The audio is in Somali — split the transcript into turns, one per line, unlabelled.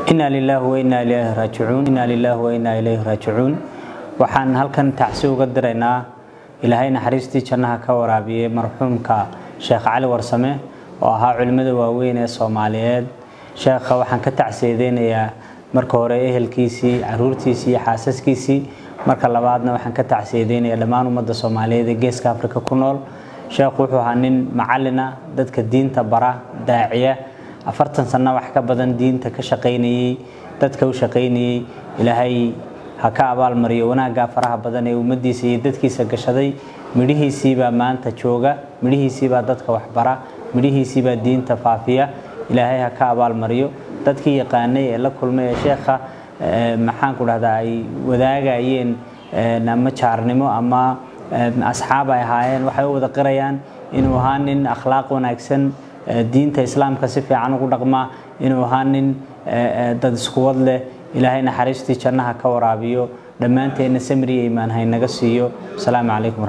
إنا لله وإنا إليه راجعون إنا لله وإنا إليه راجعون waxaan halkan tacsiyo uga direynaa ilaahayna xariistii jannaha ka waraabiye marxuumka Sheekh Cali Warsame oo ahaa culimada waaweyn ee Soomaaliyeed sheekha waxaan ka tacsiyadeynayaa marka hore ehelkiisii caruurtiisii xaasaskiisii marka labaadna waxaan ka tacsiyadeynayaa dhammaan ummadda Soomaaliyeed ee Geeska Afrika ku nool sheekhu wuxuu ahaa nin macallin ah dadka diinta bara daaciya 40 sano wax ka badan diinta ka shaqeynayay dadka u shaqeynayay ilaahay haka abaal mariyo wanaaga faraha badan ee ummadiisa iyo dadkiisa gashaday midhihiisii baa maanta jooga midhihiisii baa dadka wax bara midhihiisii baa diinta faafiya ilaahay haka abaal mariyo dadkii yaqaanay ee la kulmay sheekha maxaan ku dhahdaa ay wadaagayeen nama jaarnimo ama asxaab ay ahaayeen waxay wada qirayaan inuu ahaa nin akhlaaq wanaagsan diinta islaamka si fiican ugu dhaqma inuu ahaa nin dad isku wad leh ilaahayna xariistii jannaha ka waraabiyo dhammaanteena samri iimaan hay naga siiyo salaamu calaykum.